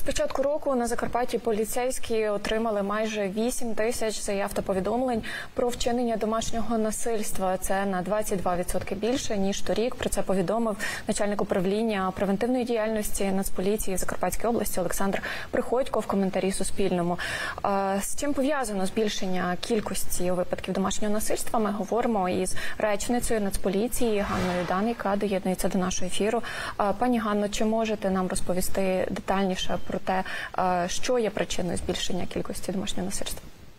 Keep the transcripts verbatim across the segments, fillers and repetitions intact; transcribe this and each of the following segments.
початку року на Закарпатті поліцейські отримали майже вісім тисяч заяв та повідомлень про вчинення домашнього насильства. Це на двадцять два відсотки більше, ніж торік. Про це повідомив начальник управління превентивної діяльності Нацполіції Закарпатської області Олександр Приходько в коментарі Суспільному. З чим пов'язано збільшення кількості випадків домашнього насильства, ми говоримо із речницею Нацполіції Ганною Дан, яка доєднується до нашого ефіру. Пані Ганно, чи можете нам розповісти детальніше про те, що є причиною збільшення кількості домашнього насильства?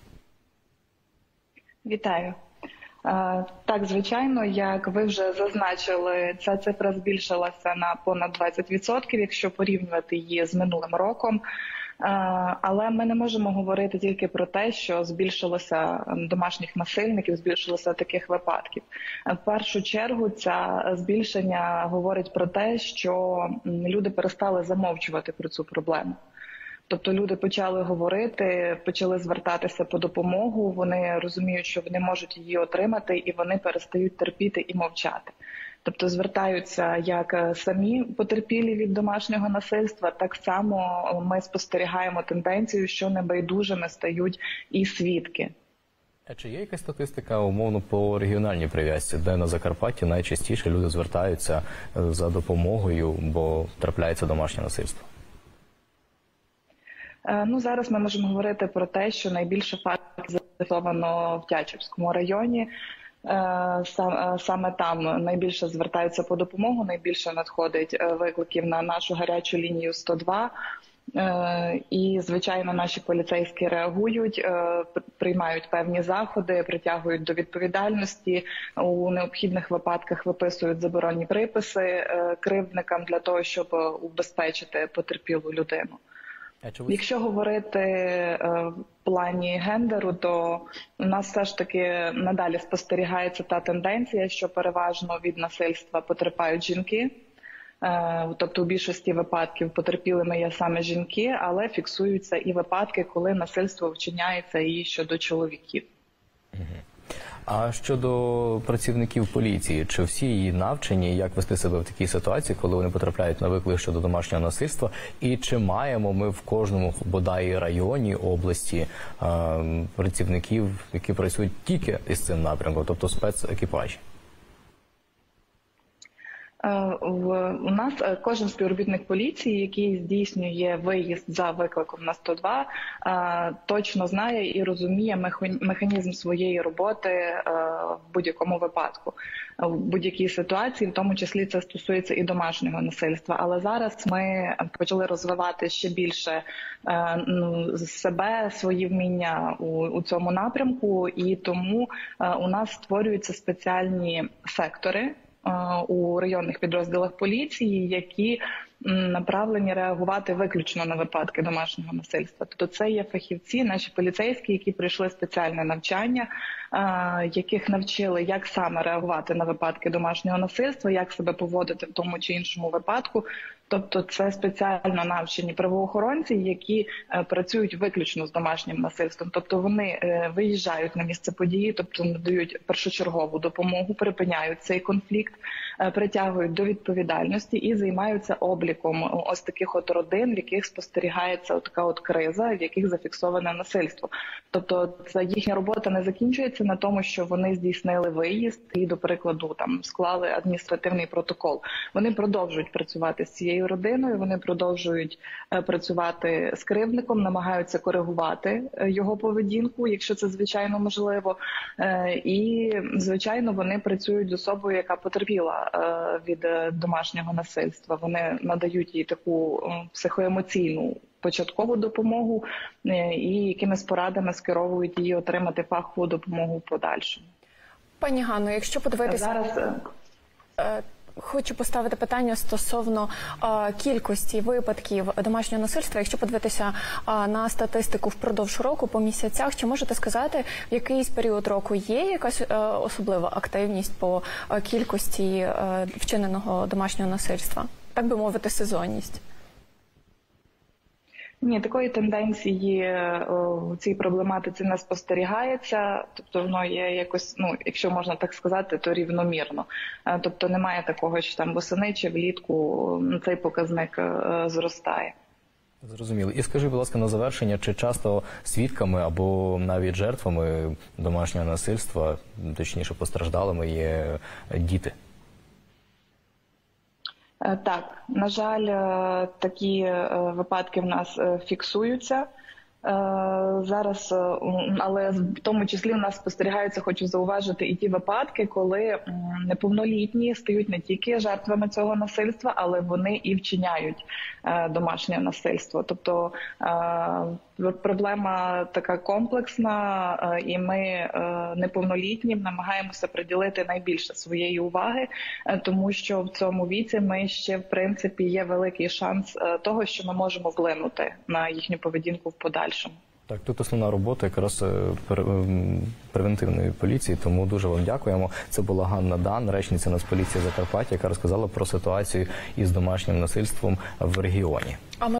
Вітаю. Так, звичайно, як ви вже зазначили, ця цифра збільшилася на понад двадцять відсотків, якщо порівнювати її з минулим роком. Але ми не можемо говорити тільки про те, що збільшилося домашніх насильників, збільшилося таких випадків. В першу чергу це збільшення говорить про те, що люди перестали замовчувати про цю проблему. Тобто люди почали говорити, почали звертатися по допомогу, вони розуміють, що вони можуть її отримати, і вони перестають терпіти і мовчати. Тобто звертаються як самі потерпілі від домашнього насильства, так само ми спостерігаємо тенденцію, що небайдужими стають і свідки. А чи є якась статистика, умовно, по регіональній прив'язці, де на Закарпатті найчастіше люди звертаються за допомогою, бо трапляється домашнє насильство? Ну, зараз ми можемо говорити про те, що найбільше фактів зафіксовано в Тячівському районі. Саме там найбільше звертаються по допомогу, найбільше надходить викликів на нашу гарячу лінію сто два. І, звичайно, наші поліцейські реагують, приймають певні заходи, притягують до відповідальності, у необхідних випадках виписують заборонні приписи кривдникам для того, щоб убезпечити потерпілу людину. Якщо говорити в плані гендеру, то у нас все ж таки надалі спостерігається та тенденція, що переважно від насильства потерпають жінки. Тобто у більшості випадків потерпілими є саме жінки, але фіксуються і випадки, коли насильство вчиняється і щодо чоловіків. А щодо працівників поліції, чи всі її навчені, як вести себе в такій ситуації, коли вони потрапляють на виклик щодо домашнього насильства? І чи маємо ми в кожному, бодай, районі, області працівників, які працюють тільки із цим напрямком, тобто спецекіпажі? У нас кожен співробітник поліції, який здійснює виїзд за викликом на сто два, точно знає і розуміє механізм своєї роботи в будь-якому випадку, в будь-якій ситуації, в тому числі це стосується і домашнього насильства. Але зараз ми почали розвивати ще більше себе, свої вміння у цьому напрямку, і тому у нас створюються спеціальні сектори у районних підрозділах поліції, які направлені реагувати виключно на випадки домашнього насильства. Тобто це є фахівці, наші поліцейські, які пройшли спеціальне навчання, яких навчили, як саме реагувати на випадки домашнього насильства, як себе поводити в тому чи іншому випадку. Тобто це спеціально навчені правоохоронці, які працюють виключно з домашнім насильством. Тобто вони виїжджають на місце події, тобто надають першочергову допомогу, припиняють цей конфлікт, притягують до відповідальності і займаються обліком ось таких от родин, в яких спостерігається така от криза, в яких зафіксоване насильство. Тобто це їхня робота не закінчується на тому, що вони здійснили виїзд і, до прикладу, там склали адміністративний протокол. Вони продовжують працювати з цією родиною, вони продовжують працювати з кривдником, намагаються коригувати його поведінку, якщо це звичайно можливо. І, звичайно, вони працюють з особою, яка потерпіла від домашнього насильства. Вони надають їй таку психоемоційну початкову допомогу і якимись порадами скеровують її отримати фахову допомогу в подальшому. Пані Ганно, якщо подивитися... Зараз... Хочу поставити питання стосовно а, кількості випадків домашнього насильства. Якщо подивитися а, на статистику впродовж року по місяцях, чи можете сказати, в якийсь період року є якась а, особлива активність по а, кількості а, вчиненого домашнього насильства? Так би мовити, сезонність? Ні, такої тенденції у цій проблематиці не спостерігається, тобто воно є якось, ну, якщо можна так сказати, то рівномірно. Тобто немає такого, що там восени чи влітку цей показник зростає. Зрозуміло. І скажи, будь ласка, на завершення, чи часто свідками або навіть жертвами домашнього насильства, точніше постраждалими, є діти? Так, на жаль, такі випадки в нас фіксуються. Зараз, але в тому числі в нас спостерігаються, хочу зауважити, і ті випадки, коли неповнолітні стають не тільки жертвами цього насильства, але вони і вчиняють домашнє насильство. Тобто проблема така комплексна, і ми неповнолітнім намагаємося приділити найбільше своєї уваги, тому що в цьому віці ми ще, в принципі, є великий шанс того, що ми можемо вплинути на їхню поведінку в подальшому. Так, тут основна робота якраз превентивної поліції, тому дуже вам дякуємо. Це була Ганна Дан, речниця Нацполіції Закарпаття, яка розказала про ситуацію із домашнім насильством в регіоні.